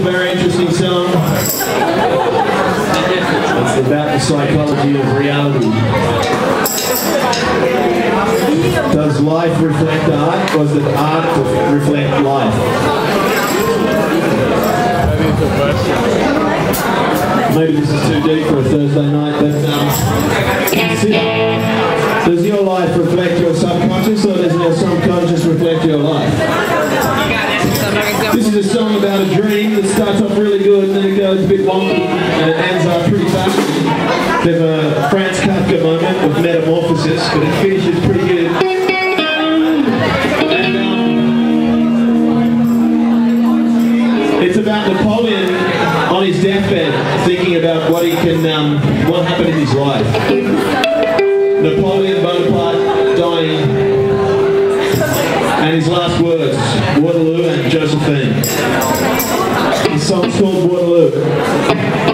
very interesting song. It's about the psychology of reality. Does life reflect art, or does art reflect life? Maybe this is too deep for a Thursday night, but does your life reflect your subconscious, or does your subconscious reflect your life? This is a song about a dream that starts off really good and then it goes a bit wonky and it ends up pretty fast. There's a Franz Kafka moment with metamorphosis, but it finishes pretty good. It's about Napoleon on his deathbed, thinking about what he can, what happened in his life. Napoleon Bonaparte dying. And his last words, Waterloo and Josephine. The song's called Waterloo.